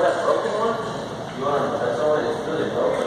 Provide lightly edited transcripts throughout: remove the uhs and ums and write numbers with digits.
that broken one? You want to, that's all it's really broken.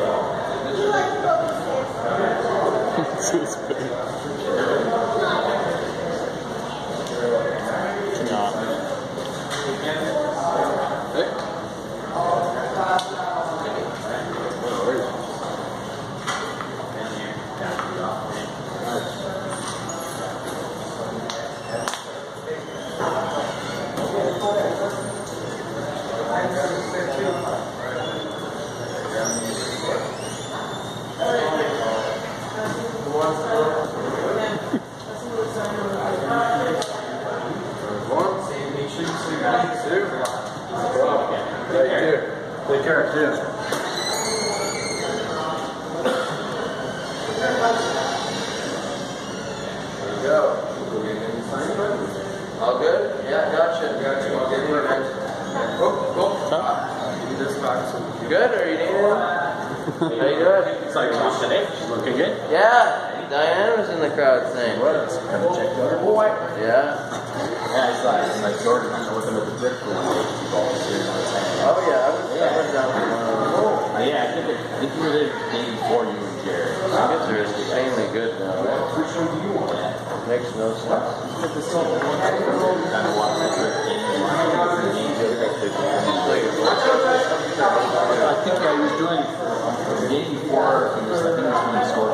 Take care, too. There you go. All good? Yeah, gotcha. Cool. You good, or are you needing one? How you doing? It's like today. Looking good? Yeah. Diane was in the crowd saying. What? Kind of checked out. Boy. Yeah. Yeah, it's like Jordan. I'm looking at the brick one. Oh yeah, I was down for one. Yeah, I think you were there the day before you and Jared. Tickets are insanely good now. Which one do you want? Makes no sense. Kind of watch the brick game. I think I was doing the day before. I think it was when he scored.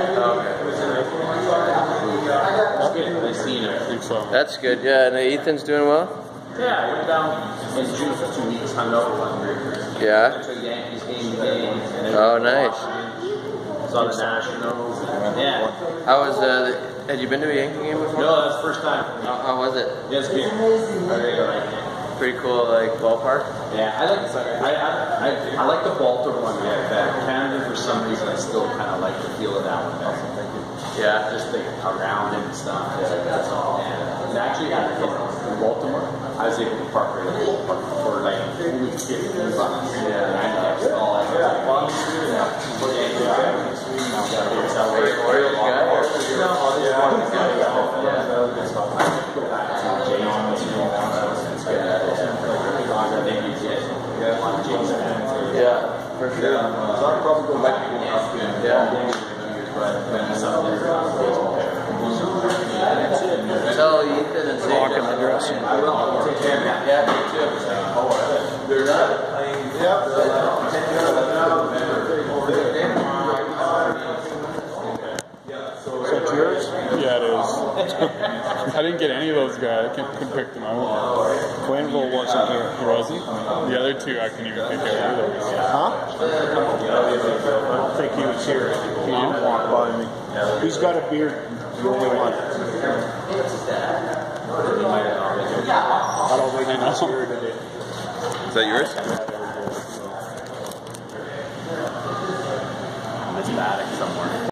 That's good, yeah. And Ethan's doing well? Yeah, I went down in June for 2 weeks, hung out with one year. Yeah? Went to a Yankees game today. Oh, nice. Saw the Nationals. Yeah. How was, had you been to a Yankee game before? No, that's the first time. How was it? Yeah, it's good. Pretty cool, like, ballpark? Yeah, I like the Baltimore one better. Canada, for some reason, I still kind of like the feel of that one better. Yeah. Just like around and stuff. That's all. And actually, in Baltimore, I was able to park right at the ballpark for like only $15. Yeah. And I know all that. Orioles guy? Yeah, for sure. Tell Ethan and Zach in the dressing. I will. Yeah, me too. They're not. Is that yours? Yeah, it is. I didn't get any of those guys. I couldn't pick them out. Glanville wasn't here, was he? The other two I couldn't even pick out either. Huh? I don't think he was here. He didn't walk by me. Who's got a beard? The only one. I don't think he was here today. Is that yours?